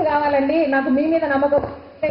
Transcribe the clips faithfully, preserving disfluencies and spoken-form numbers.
కావాలండి, నాకు మీ మీద నమ్మకం.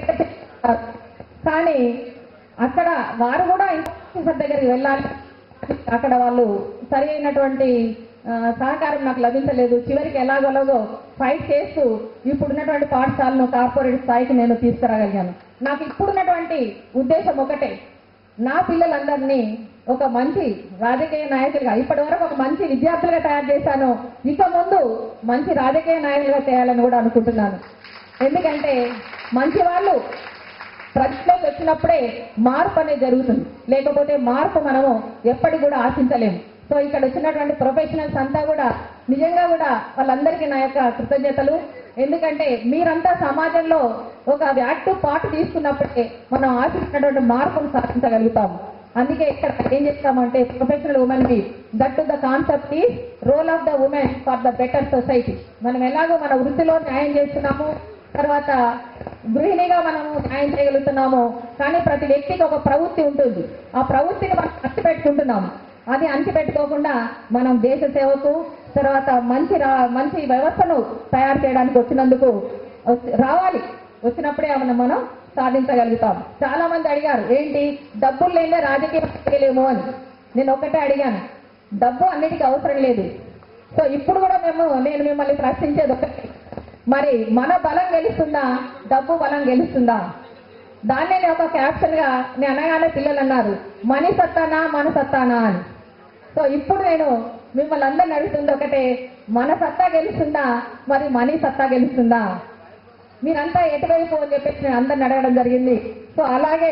కానీ అక్కడ వారు కూడా ఆఫీసర్ దగ్గరికి వెళ్ళాలి, అక్కడ వాళ్ళు సరి అయినటువంటి సహకారం నాకు లభించలేదు. చివరికి ఎలాగోలాగో ఫైట్ చేస్తూ ఇప్పుడున్నటువంటి పాఠశాలను కార్పొరేట్ స్థాయికి నేను తీసుకురాగలిగాను. నాకు ఇప్పుడున్నటువంటి ఉద్దేశం ఒకటే, నా పిల్లలందరినీ ఒక మంచి రాజకీయ నాయకులుగా, ఇప్పటి వరకు ఒక మంచి విద్యార్థులుగా తయారు చేశాను, ఇక ముందు మంచి రాజకీయ నాయకులుగా చేయాలని కూడా అనుకుంటున్నాను. ఎందుకంటే మంచి వాళ్ళు ప్రజల్లోకి వచ్చినప్పుడే మార్పు అనేది జరుగుతుంది, లేకపోతే మార్పు మనము ఎప్పటికి కూడా ఆశించలేము. సో ఇక్కడ వచ్చినటువంటి ప్రొఫెషనల్స్ అంతా కూడా నిజంగా కూడా వాళ్ళందరికీ నా యొక్క కృతజ్ఞతలు. ఎందుకంటే మీరంతా సమాజంలో ఒక యాక్టివ్ పార్ట్ తీసుకున్నప్పుడే మనం ఆశించినటువంటి మార్పును సాధించగలుగుతాము. అందుకే ఇక్కడ ఏం చేస్తామంటే ప్రొఫెషనల్ ఉమెన్ కి దట్ టు ద కాన్సెప్ట్ ఈ role of the women for the better society. మనం ఎలాగో మన వృత్తిలో న్యాయం చేస్తున్నాము, తర్వాత గృహిణిగా మనము న్యాయం చేయగలుగుతున్నాము, కానీ ప్రతి వ్యక్తికి ఒక ప్రవృత్తి ఉంటుంది. ఆ ప్రవృత్తిని మనం అట్టి పెట్టుకుంటున్నాము. అది అంచిపెట్టుకోకుండా మనం దేశ సేవకు, తర్వాత మంచి మంచి వ్యవస్థను తయారు చేయడానికి వచ్చినందుకు రావాలి. వచ్చినప్పుడే మనం మనం సాధించగలుగుతాం. చాలా మంది అడిగారు, ఏంటి డబ్బులు లేదే రాజకీయం చేయలేము అని. నేను ఒక్కటే అడిగాను, డబ్బు అన్నిటికీ అవసరం లేదు. సో ఇప్పుడు కూడా మేము నేను మిమ్మల్ని ప్రశ్నించేది ఒకటి, మరి మన బలం గెలుస్తుందా, డబ్బు బలం గెలుస్తుందా? దాన్నే నేను ఒక క్యాప్షన్ గా నేను అనగానే పిల్లలు అన్నారు, మనీ సత్తానా మన సత్తానా అని. సో ఇప్పుడు నేను మిమ్మల్ని అందరిని అడుగుతుంది ఒకటే, మన సత్తా గెలుస్తుందా, మరి మనీ సత్తా గెలుస్తుందా? మీరంతా ఎటువైపు అని చెప్పేసి నేను అందరిని అడగడం జరిగింది. సో అలాగే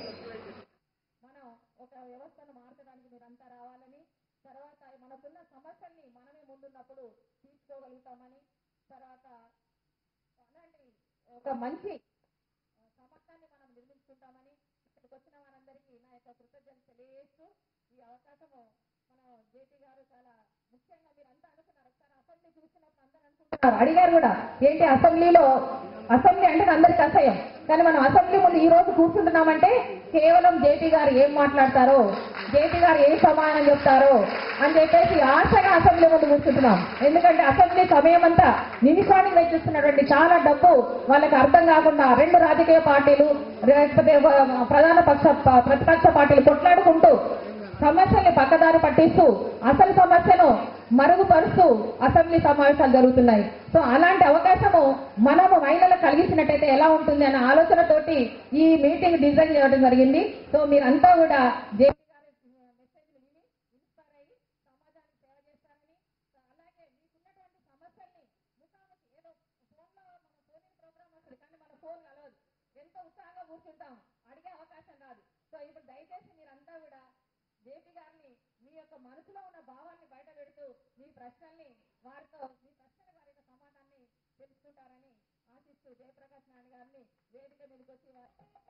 మనం ఒక వ్యవస్థను మార్చడానికి మీరంతా రావాలని, తర్వాత మనకున్న సమస్యల్ని మనమే ముందున్నప్పుడు తీసుకోగలుగుతామని, తర్వాత అలాంటి ఒక మంచి సమాజాన్ని మనం నిర్మించుకుంటామని ఇక్కడికి వచ్చిన వారందరికీ నా యొక్క కృతజ్ఞతలు తెలియజేస్తూ, ఈ అవకాశము మన జేపీ గారు చాలా ముఖ్యంగా మీరంతా అనుకున్నారు. ఒకసారి అసెంబ్లీ చూసినప్పుడు అందరూ అనుకుంటున్నారు, అడిగారు కూడా, ఏంటి అసెంబ్లీలో అసెంబ్లీ అంటే అందరికీ అసహ్యం, కానీ మనం అసెంబ్లీ ముందు ఈ రోజు కూర్చుంటున్నామంటే కేవలం జేపీ గారు ఏం మాట్లాడతారో, జేపీ గారు ఏం సమాధానం చెప్తారో అని చెప్పేసి ఆశగా అసెంబ్లీ ముందు కూర్చుంటున్నాం. ఎందుకంటే అసెంబ్లీ సమయం అంతా నిమిషానికి వెచ్చిస్తున్నటువంటి చాలా డబ్బు వాళ్ళకి అర్థం కాకుండా రెండు రాజకీయ పార్టీలు లేకపోతే ప్రధాన పక్ష ప్రతిపక్ష పార్టీలు కొట్లాడుకుంటూ సమస్యల్ని పక్కదారి పట్టిస్తూ అసలు సమస్యను మరుగుపరుస్తూ అసెంబ్లీ సమావేశాలు జరుగుతున్నాయి. సో అలాంటి అవకాశము మనము మహిళలకు కలిగించినట్టయితే ఎలా ఉంటుంది అనే ఆలోచనతోటి ఈ మీటింగ్ డిజైన్ చేయడం జరిగింది. సో మీరంతా కూడా జేపీ గారి మెసేజ్ విని ఇన్స్పైర్ అయ్యి సమాజానికి సేవ చేస్తారని, అలాగే మీకున్నటువంటి సమస్యల్ని ముఖాముఖి, ఏదో ఫోన్లో మన ఫోన్ ప్రోగ్రామ్ వస్తుంది కానీ మన ఫోన్ కలవదు, ఎంతో ఉత్సాహంగా కూర్చుంటాం, అడిగే అవకాశం రాదు. సో ఇప్పుడు దయచేసి మీరంతా కూడా జేపీ గారిని మీ యొక్క మనసులో ఉన్న భావాన్ని బయట పెడుతూ మీ ప్రశ్నల్ని వారితో మీ ప్రశ్నల వారి యొక్క సమాధానాన్ని తెలుసుకుంటారని ఆశిస్తూ జయప్రకాష్ నాయుడు గారిని వేదిక మీదకి వచ్చి